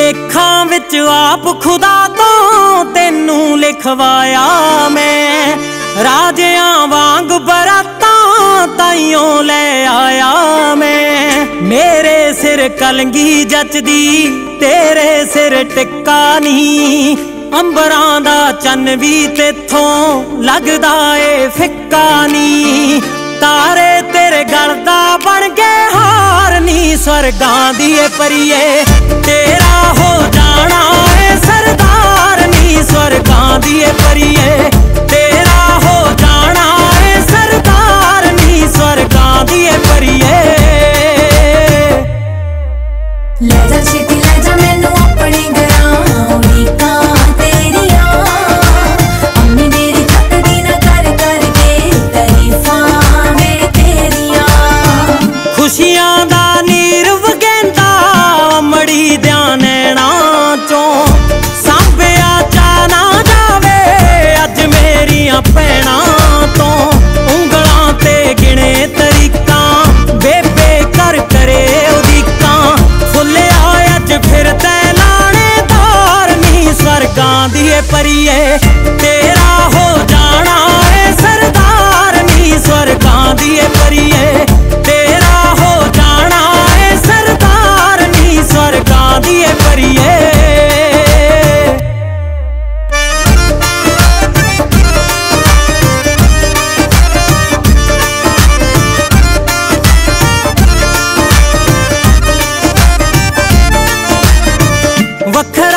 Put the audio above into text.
लेखां विच आप खुदा तो तेनू लिखवाया मैं, राजियां वांग बरातां ताइयों ले आया मैं। मेरे सिर कलंगी जचदी तेरे सिर टिक्का नी, अंबरां दा चन्न भी तेथों लगदा ए फिक्का नी। तारे तेरे गलदा बन गए हार नी, स्वर्गां दी परिए तेरा हो जाना है सरदार नी। स्वर्गां दी परिए तेरा हो जाना है सरदार नी। स्वर्गां दी परिए ले जा छेती ले जा मैनू अपने घरां उड़ीकां तेरियां। अम्मी मेरी थकदी ना कर कर के तारीफां वे तेरियां। खुशियां दा नीर वगेंदा अमड़ी दियां नैणां चों, सांभिया चा ना जावे अज मेरियां भैणां तो। उंगलां ते गिणे तरीकां बेबे कर करे उदीकां, फुल्लिया अज फिर तै लाणेदार नी। स्वर्गां दी परिए तेरा हो जाना है सरदार नी। स्वर्गां दी परिए तेरा हो जाना है सरदार नी। स्वर्गां दी परिए वखरा